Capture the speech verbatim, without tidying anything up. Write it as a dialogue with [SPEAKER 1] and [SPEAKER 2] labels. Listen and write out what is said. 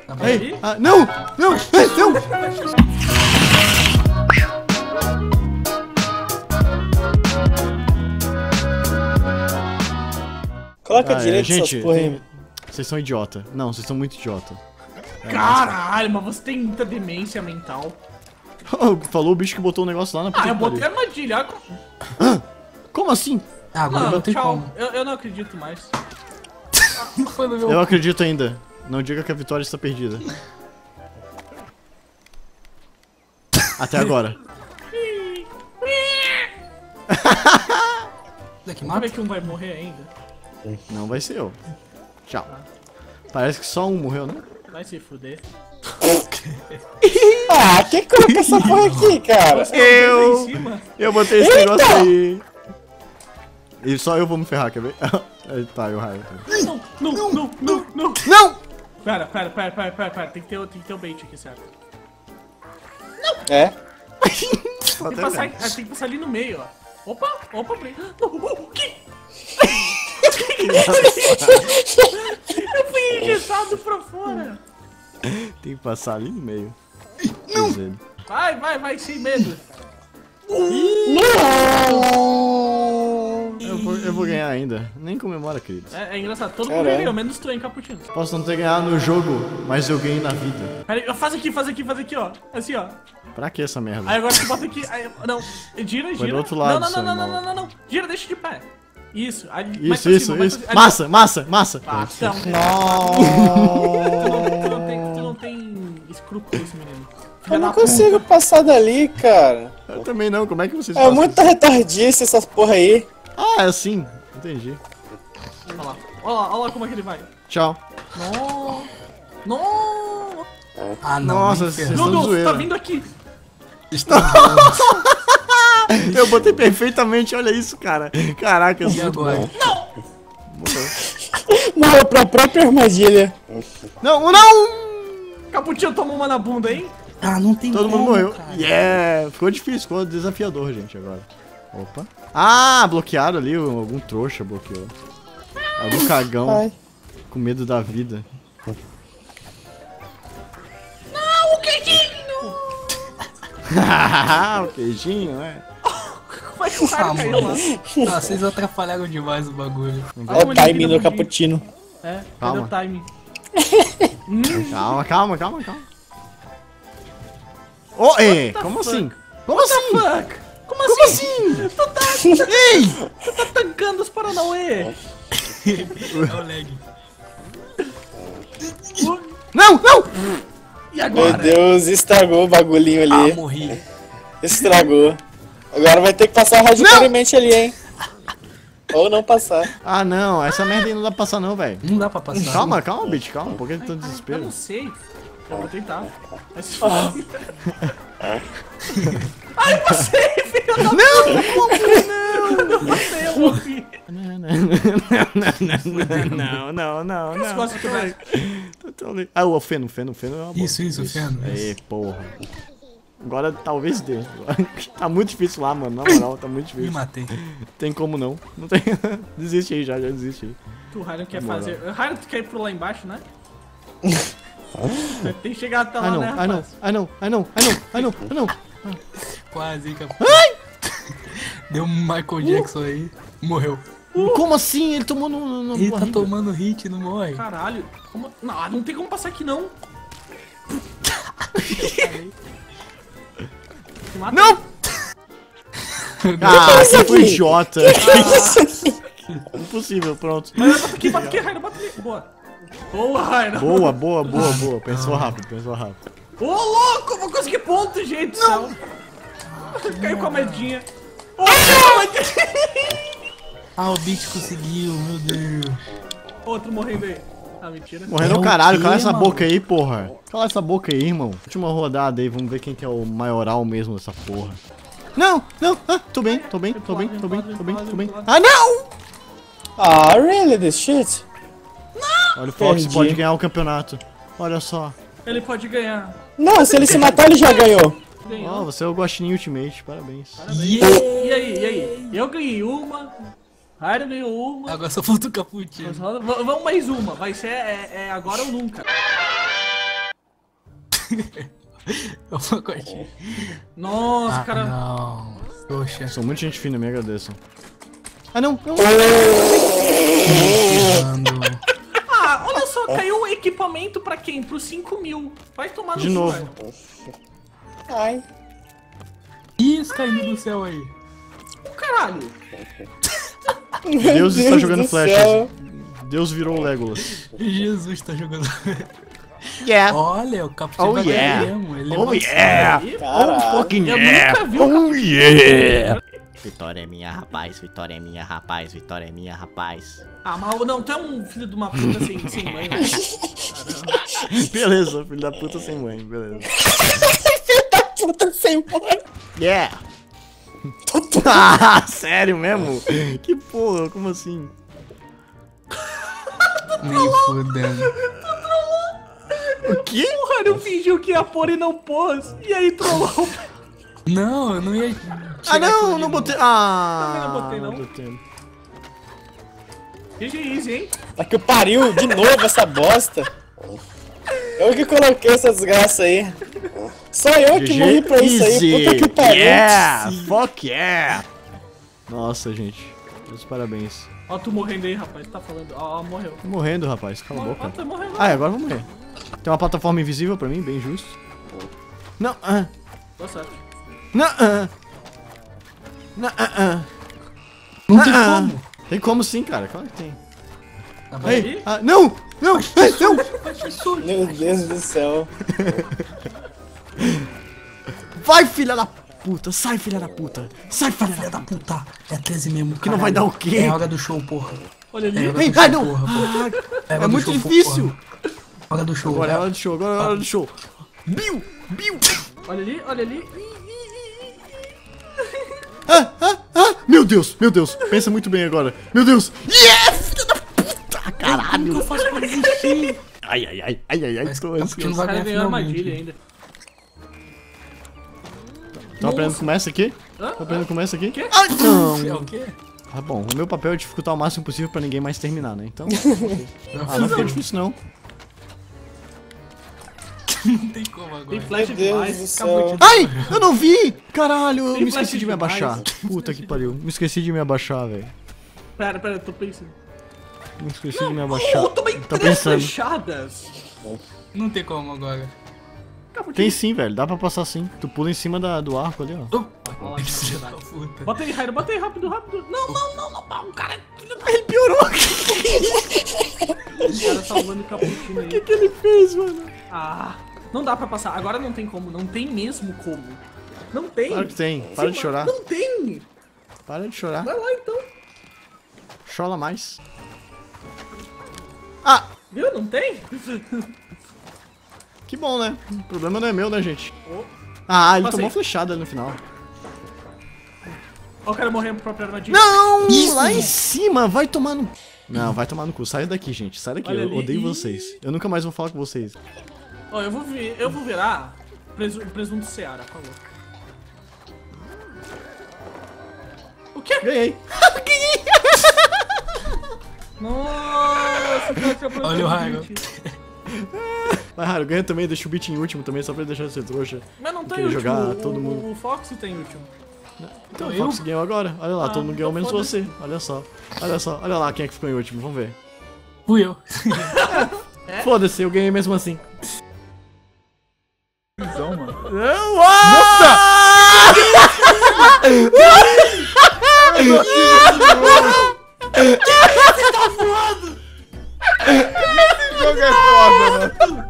[SPEAKER 1] Ei, ah, não! Não! Ei, não!
[SPEAKER 2] Coloca
[SPEAKER 1] Ah,
[SPEAKER 2] direito
[SPEAKER 1] gente,
[SPEAKER 2] essas porra aí.
[SPEAKER 1] tem- vocês são idiota. Não, vocês são muito idiota. É,
[SPEAKER 3] Caralho, mas você tem muita demência mental.
[SPEAKER 1] Falou o bicho que botou o negócio lá na puta
[SPEAKER 3] Ah, eu
[SPEAKER 1] que
[SPEAKER 3] botei
[SPEAKER 1] pariu.
[SPEAKER 3] armadilha. olha como-
[SPEAKER 1] Como assim?
[SPEAKER 4] Ah, agora
[SPEAKER 3] Não,
[SPEAKER 4] não tem
[SPEAKER 3] tchau.
[SPEAKER 4] como.
[SPEAKER 3] Eu, eu não acredito mais.
[SPEAKER 4] Foi no meu...
[SPEAKER 1] Eu acredito ainda. Não diga que a vitória está perdida. Até agora.
[SPEAKER 4] Daqui
[SPEAKER 3] Sabe
[SPEAKER 4] mata?
[SPEAKER 3] que um vai morrer ainda?
[SPEAKER 1] Não vai ser eu. Tchau. Parece que só um morreu, né?
[SPEAKER 3] Vai se fuder.
[SPEAKER 2] Ah, quem coloca essa porra aqui, cara?
[SPEAKER 3] Você não
[SPEAKER 1] Eu-
[SPEAKER 3] pensa em cima?
[SPEAKER 1] Eu botei esse negócio aí. E só eu vou me ferrar, quer ver? Aí tá, eu raio.
[SPEAKER 3] Não, não, não, não, não.
[SPEAKER 1] Não!
[SPEAKER 3] Pera, pera, pera, pera, pera, pera. Tem que ter, o- tem que ter o bait aqui, certo?
[SPEAKER 2] É?
[SPEAKER 1] Tô
[SPEAKER 3] Tem que,
[SPEAKER 1] até
[SPEAKER 3] passar,
[SPEAKER 1] vendo.
[SPEAKER 3] ah, tem que passar ali no meio, ó. Opa, opa, bait. Não, o que? Eu fui engessado pra fora.
[SPEAKER 1] Tem que passar ali no meio. Não!
[SPEAKER 3] Vai, vai, vai, sem medo.
[SPEAKER 1] Eu vou, eu vou ganhar ainda. Nem comemora, queridos.
[SPEAKER 3] É, é engraçado, todo mundo
[SPEAKER 2] Caralho.
[SPEAKER 3] ganhou, menos tu, hein, Caputino.
[SPEAKER 1] Posso não ter ganhado no jogo, mas eu ganhei na vida.
[SPEAKER 3] Pera aí, faz aqui, faz aqui, faz aqui, ó. Assim, ó.
[SPEAKER 1] Pra que essa merda?
[SPEAKER 3] Aí agora tu bota aqui. Aí, não, gira, gira.
[SPEAKER 1] do outro lado,
[SPEAKER 3] não, não,
[SPEAKER 1] seu
[SPEAKER 3] não, não, não,
[SPEAKER 1] animal.
[SPEAKER 3] não, não. Gira, deixa de pé. Isso, aí, mais
[SPEAKER 1] Isso,
[SPEAKER 3] pra
[SPEAKER 1] isso,
[SPEAKER 3] cima, mais
[SPEAKER 1] isso.
[SPEAKER 3] pra- ali.
[SPEAKER 1] Massa, massa, massa.
[SPEAKER 3] Ah, então. Tu não tem, tu não tem escrúpulos, menino. Filha
[SPEAKER 2] Eu
[SPEAKER 3] da
[SPEAKER 2] não consigo passar dali, cara.
[SPEAKER 1] Eu também não, como é que vocês
[SPEAKER 2] É
[SPEAKER 1] fazem
[SPEAKER 2] muita
[SPEAKER 1] isso?
[SPEAKER 2] retardice essas porra aí.
[SPEAKER 1] Ah, é assim. Entendi.
[SPEAKER 3] puta. Olha lá, olha lá, olha lá como é que ele vai.
[SPEAKER 1] Tchau.
[SPEAKER 3] Não, não.
[SPEAKER 4] Ah, não.
[SPEAKER 1] Nossa,
[SPEAKER 4] nem
[SPEAKER 1] vocês
[SPEAKER 4] ferrando.
[SPEAKER 1] estão
[SPEAKER 3] Meu Deus, tá
[SPEAKER 1] zoeira.
[SPEAKER 3] vindo aqui.
[SPEAKER 1] Eu botei perfeitamente, olha isso, cara. Caraca, eu
[SPEAKER 4] E
[SPEAKER 1] sou muito
[SPEAKER 4] agora?
[SPEAKER 1] bom. Morreu.
[SPEAKER 2] Morreu pra própria armadilha.
[SPEAKER 1] Não, não!
[SPEAKER 3] Caputinho tomou uma na bunda, hein?
[SPEAKER 4] Ah, não tem
[SPEAKER 1] Todo
[SPEAKER 4] como,
[SPEAKER 1] mundo morreu.
[SPEAKER 4] cara.
[SPEAKER 1] Yeah! Ficou difícil, ficou desafiador, gente, agora. Opa. Ah, bloquearam ali, algum trouxa bloqueou. Algum cagão
[SPEAKER 2] Ai.
[SPEAKER 1] com medo da vida.
[SPEAKER 3] Não, o queijinho!
[SPEAKER 1] O queijinho, é.
[SPEAKER 3] Como é que o cara
[SPEAKER 4] Ah,
[SPEAKER 3] caiu
[SPEAKER 4] mano.
[SPEAKER 3] lá?
[SPEAKER 4] Ah, vocês atrapalharam demais o bagulho.
[SPEAKER 2] Olha o timing do cappuccino.
[SPEAKER 3] É, cadê
[SPEAKER 1] Calma.
[SPEAKER 3] o time?
[SPEAKER 1] Calma, calma, calma, calma. Ô, ei,
[SPEAKER 3] the
[SPEAKER 1] como
[SPEAKER 3] fuck?
[SPEAKER 1] assim? Como assim?
[SPEAKER 3] Fuck! Como assim?
[SPEAKER 1] Como assim?
[SPEAKER 3] Tu tá,
[SPEAKER 1] Ei!
[SPEAKER 3] tu tá tancando os Paranauê!
[SPEAKER 4] É o lag.
[SPEAKER 1] Não, não!
[SPEAKER 3] E
[SPEAKER 2] Meu
[SPEAKER 3] agora?
[SPEAKER 2] Deus, estragou o bagulhinho
[SPEAKER 4] Ah,
[SPEAKER 2] ali.
[SPEAKER 4] morri.
[SPEAKER 2] Estragou. Agora vai ter que passar radicalmente ali, hein? Ou não passar.
[SPEAKER 1] Ah, não, essa merda aí não dá pra passar não, velho.
[SPEAKER 4] Não dá pra passar.
[SPEAKER 1] Calma, calma, bitch, calma, por que tanto
[SPEAKER 3] Eu
[SPEAKER 1] desespero?
[SPEAKER 3] não sei. Eu vou tentar. Vai se foder. Ai, você, filho da
[SPEAKER 1] Não!
[SPEAKER 3] puta! Você, eu morri.
[SPEAKER 1] Não, não, não,
[SPEAKER 3] As
[SPEAKER 1] não.
[SPEAKER 3] costas que vai.
[SPEAKER 1] Tô tão li- Ah, o feno, feno, feno é uma boa.
[SPEAKER 4] Isso, isso, feno.
[SPEAKER 1] Aê, porra. Agora talvez dê. Tá muito difícil lá, mano. Na moral, tá muito
[SPEAKER 4] Me
[SPEAKER 1] difícil.
[SPEAKER 4] matei.
[SPEAKER 1] Tem como não. Não tem. Desiste aí já, já desiste aí.
[SPEAKER 3] Tu, Ryan, quer
[SPEAKER 1] Moral.
[SPEAKER 3] fazer. Ryan, tu quer ir pro lá embaixo, né? Tem que chegar até lá,
[SPEAKER 1] Ah não,
[SPEAKER 3] né?
[SPEAKER 1] ah não,
[SPEAKER 3] rapaz?
[SPEAKER 1] ah não, ah não, ah não, ah não, ah não.
[SPEAKER 4] Quase, capô. Deu um Michael Jackson aí. Morreu.
[SPEAKER 1] Como assim? Ele tomou no. no, no
[SPEAKER 4] Ele tá
[SPEAKER 1] barriga.
[SPEAKER 4] tomando hit, não morre.
[SPEAKER 3] Caralho. Como... Não, não tem como passar aqui, não. Tu mata?
[SPEAKER 1] Não! Ah, você foi idiota. Impossível, pronto.
[SPEAKER 3] Mas bota aqui, bota aqui, Ryan, bota aqui. Boa. Boa, Ryan.
[SPEAKER 1] Boa, boa, boa, boa. Pensou rápido, pensou rápido.
[SPEAKER 3] Ô, louco, eu vou conseguir ponto, gente do céu. Caiu com a medinha. Ô, não,
[SPEAKER 4] Ah, o Beat conseguiu, meu Deus.
[SPEAKER 3] outro morrendo aí. Ah, mentira.
[SPEAKER 1] Morrendo
[SPEAKER 4] É
[SPEAKER 1] o
[SPEAKER 4] o
[SPEAKER 1] caralho,
[SPEAKER 4] quê,
[SPEAKER 1] cala essa
[SPEAKER 4] mano?
[SPEAKER 1] boca aí, porra. Cala essa boca aí, irmão. Última rodada aí, vamos ver quem que é o maioral mesmo dessa porra. Não, não, ah, tô bem, tô bem, tô bem, tô bem, tô bem, tô bem. Ah, não!
[SPEAKER 2] Ah, really? This shit?
[SPEAKER 1] Olha, o Fox
[SPEAKER 2] Entendi.
[SPEAKER 1] pode ganhar o campeonato. Olha só.
[SPEAKER 3] Ele pode ganhar.
[SPEAKER 2] Não, se ele se matar, ele já ganhou.
[SPEAKER 1] Ó,
[SPEAKER 3] Ganhou.
[SPEAKER 1] você é o Guaxinim Ultimate, parabéns.
[SPEAKER 3] Parabéns.
[SPEAKER 4] Yeah.
[SPEAKER 3] E aí, e aí? Eu ganhei uma. Ryan ganhou uma.
[SPEAKER 4] Agora só falta o Cappuccino.
[SPEAKER 3] V- Vamos mais uma. Vai ser é, é agora ou nunca.
[SPEAKER 4] É um pacotinho.
[SPEAKER 3] Nossa,
[SPEAKER 4] Ah,
[SPEAKER 3] cara.
[SPEAKER 4] não. Poxa.
[SPEAKER 1] São muita gente fina, me agradeçam. Ah, não, não.
[SPEAKER 4] Mano.
[SPEAKER 3] Ah, olha só, caiu o equipamento pra quem? Pro cinco mil. Vai tomar no
[SPEAKER 1] De
[SPEAKER 3] cu,
[SPEAKER 1] novo.
[SPEAKER 3] velho.
[SPEAKER 2] Ai.
[SPEAKER 4] Isso caindo do céu aí.
[SPEAKER 3] Caralho.
[SPEAKER 1] Deus está
[SPEAKER 2] Deus
[SPEAKER 1] jogando
[SPEAKER 2] do
[SPEAKER 1] flechas.
[SPEAKER 2] céu.
[SPEAKER 1] Deus virou o Legolas.
[SPEAKER 4] Jesus tá jogando.
[SPEAKER 1] Yeah.
[SPEAKER 4] Olha, o capitão
[SPEAKER 1] Oh,
[SPEAKER 4] vai
[SPEAKER 1] yeah.
[SPEAKER 4] mesmo. Ele
[SPEAKER 1] Oh
[SPEAKER 4] vai-
[SPEAKER 1] yeah.
[SPEAKER 2] Caralho.
[SPEAKER 1] Oh fucking
[SPEAKER 3] Eu
[SPEAKER 1] yeah.
[SPEAKER 3] nunca vi o
[SPEAKER 1] Oh yeah. Vitória é minha, rapaz. Vitória é minha, rapaz. Vitória é minha, rapaz.
[SPEAKER 3] Ah, mas não, tu é um filho de uma puta sem, sem mãe, né?
[SPEAKER 1] Beleza, filho da puta sem mãe. Beleza.
[SPEAKER 2] Puta sem mãe.
[SPEAKER 1] Yeah. Ah, sério mesmo? Que porra, como assim?
[SPEAKER 4] Nem fudendo.
[SPEAKER 1] O quê?
[SPEAKER 3] Porra, não fingiu que ia pôr e não pôs. E aí trollou.
[SPEAKER 4] Não, eu não ia.
[SPEAKER 1] Ah,
[SPEAKER 4] chegar aquilo
[SPEAKER 1] não,
[SPEAKER 4] ali,
[SPEAKER 1] não botei. Ah,
[SPEAKER 3] Também não botei, não.
[SPEAKER 1] botei.
[SPEAKER 3] G G easy, hein?
[SPEAKER 2] Tá que pariu de novo essa bosta. Eu que coloquei essa desgraça aí. Só eu que morri pra isso aí. Puta que pariu.
[SPEAKER 1] Yeah, fuck yeah. Nossa, gente. Meus parabéns.
[SPEAKER 3] Ó, tu morrendo aí, rapaz. Tá falando. Ó, ó, morreu.
[SPEAKER 1] Tô morrendo, rapaz. Cala a
[SPEAKER 3] Ó,
[SPEAKER 1] boca.
[SPEAKER 3] tá morrendo.
[SPEAKER 1] Ah, agora eu vou morrer. Tem uma plataforma invisível pra mim, bem justo. Não, ah.
[SPEAKER 3] Boa sorte.
[SPEAKER 1] Não, ah. Não, ah, ah.
[SPEAKER 4] Não tem
[SPEAKER 1] Ah,
[SPEAKER 4] como.
[SPEAKER 1] Tem como sim, cara. Claro que tem.
[SPEAKER 4] Tá bom.
[SPEAKER 1] Ei, ah, não! Não! Ei, não!
[SPEAKER 2] Meu Deus do céu.
[SPEAKER 1] Vai, filha da puta! Sai, filha da puta! Sai, filha
[SPEAKER 4] Filha
[SPEAKER 1] da
[SPEAKER 4] da
[SPEAKER 1] puta!
[SPEAKER 4] puta. É treze mesmo,
[SPEAKER 1] Que não vai dar o quê?
[SPEAKER 4] É hora do show, porra.
[SPEAKER 3] Olha
[SPEAKER 4] É
[SPEAKER 3] ali.
[SPEAKER 4] hora
[SPEAKER 1] Ei,
[SPEAKER 4] do
[SPEAKER 1] ai,
[SPEAKER 4] show,
[SPEAKER 1] não!
[SPEAKER 4] porra, porra.
[SPEAKER 1] Ah,
[SPEAKER 4] hora
[SPEAKER 1] é
[SPEAKER 4] do
[SPEAKER 1] muito
[SPEAKER 4] show,
[SPEAKER 1] difícil!
[SPEAKER 4] porra. Hora do show.
[SPEAKER 1] Agora é
[SPEAKER 4] vai.
[SPEAKER 1] hora do show, agora é hora do show! Bill! Bill!
[SPEAKER 3] Olha ali, olha ali.
[SPEAKER 1] Ah, ah, ah! Meu Deus, meu Deus! Pensa muito bem agora! Meu Deus! Yes! Filha da puta!
[SPEAKER 4] Como que
[SPEAKER 1] Caralho!
[SPEAKER 4] eu faço pra desistir?
[SPEAKER 1] Ai, ai, ai, ai, ai, ai,
[SPEAKER 4] Mas
[SPEAKER 1] tô
[SPEAKER 4] tá
[SPEAKER 1] ansioso.
[SPEAKER 4] porque não
[SPEAKER 3] O
[SPEAKER 4] vai
[SPEAKER 3] cara
[SPEAKER 4] ganhar
[SPEAKER 3] ganhou armadilha
[SPEAKER 4] finalmente.
[SPEAKER 3] ainda.
[SPEAKER 1] Tô aprendendo como essa aqui?
[SPEAKER 3] Hã?
[SPEAKER 1] Tô aprendendo como essa aqui?
[SPEAKER 3] Quê?
[SPEAKER 1] Ai, não!
[SPEAKER 4] É o quê?
[SPEAKER 1] Tá bom, o meu papel é dificultar o máximo possível pra ninguém mais terminar, né? Então. Ah, não ficou difícil não.
[SPEAKER 4] Não tem como agora.
[SPEAKER 3] Tem flash
[SPEAKER 2] Meu Deus
[SPEAKER 3] demais.
[SPEAKER 2] do
[SPEAKER 3] Acabou
[SPEAKER 2] céu.
[SPEAKER 3] de...
[SPEAKER 1] Ai! Eu não vi! Caralho, eu
[SPEAKER 3] Tem
[SPEAKER 1] me
[SPEAKER 3] flash
[SPEAKER 1] esqueci de me
[SPEAKER 3] demais.
[SPEAKER 1] abaixar. Puta que pariu. Me esqueci de me abaixar, velho.
[SPEAKER 3] Pera, pera, tô pensando.
[SPEAKER 1] Me esqueci de me abaixar.
[SPEAKER 3] Oh, tomei
[SPEAKER 1] Tô
[SPEAKER 3] três
[SPEAKER 1] pensando.
[SPEAKER 3] flechadas.
[SPEAKER 4] Não tem como agora.
[SPEAKER 3] Acabou de...
[SPEAKER 1] Tem sim, velho. Dá pra passar sim. Tu pula em cima da, do arco ali, ó.
[SPEAKER 3] Olha lá, que
[SPEAKER 4] Filha da
[SPEAKER 3] sacanagem.
[SPEAKER 4] puta.
[SPEAKER 3] Bota aí, Rairo, bota aí, rápido, rápido. Não, não, não, não, não, o cara...
[SPEAKER 1] Ele piorou.
[SPEAKER 3] O cara salvando o cappuccino aí.
[SPEAKER 1] O que ele fez, mano?
[SPEAKER 3] Ah, não dá pra passar. Agora não tem como, não tem mesmo como. Não tem.
[SPEAKER 1] Claro que tem. Para de chorar.
[SPEAKER 3] Não tem.
[SPEAKER 1] Para de chorar.
[SPEAKER 3] Vai lá então.
[SPEAKER 1] Chola mais. Ah!
[SPEAKER 3] Viu? Não tem?
[SPEAKER 1] Que bom, né? O problema não é meu, né, gente?
[SPEAKER 3] Oh.
[SPEAKER 1] Ah, ele
[SPEAKER 3] Passei.
[SPEAKER 1] tomou flechada ali no final.
[SPEAKER 3] Ó, o cara morrendo pro próprio armadilha.
[SPEAKER 1] Não!
[SPEAKER 4] Isso.
[SPEAKER 1] Lá em cima! Vai tomar no... Não, vai tomar no cu. Sai daqui, gente. Sai daqui.
[SPEAKER 3] Olha
[SPEAKER 1] Eu
[SPEAKER 3] ali.
[SPEAKER 1] odeio
[SPEAKER 3] Ih.
[SPEAKER 1] vocês. Eu nunca mais vou falar com vocês.
[SPEAKER 3] Ó, eu vou vir, eu vou virar presu, presunto Seara, por favor. O quê?
[SPEAKER 1] Ganhei.
[SPEAKER 3] Nossa, o cara tinha plantado
[SPEAKER 4] Olha o raio.
[SPEAKER 3] vinte.
[SPEAKER 1] Mas, Raro, ganha também. Deixa o beat em último também, só pra ele deixar de ser trouxa.
[SPEAKER 3] Mas não tem
[SPEAKER 1] Queria
[SPEAKER 3] último.
[SPEAKER 1] jogar
[SPEAKER 3] o,
[SPEAKER 1] todo mundo.
[SPEAKER 3] O Fox tem último.
[SPEAKER 1] Então, o
[SPEAKER 4] eu?
[SPEAKER 1] Fox ganhou agora. Olha lá,
[SPEAKER 3] Ah,
[SPEAKER 1] todo mundo ganhou,
[SPEAKER 3] então
[SPEAKER 1] menos
[SPEAKER 3] foda-se.
[SPEAKER 1] você. Olha só. Olha só. Olha lá quem é que ficou em último. Vamos ver.
[SPEAKER 4] Fui eu.
[SPEAKER 3] É?
[SPEAKER 1] Foda-se, eu ganhei mesmo assim.
[SPEAKER 4] Então, mano.
[SPEAKER 1] Nossa!
[SPEAKER 2] Esse jogo é foda, mano.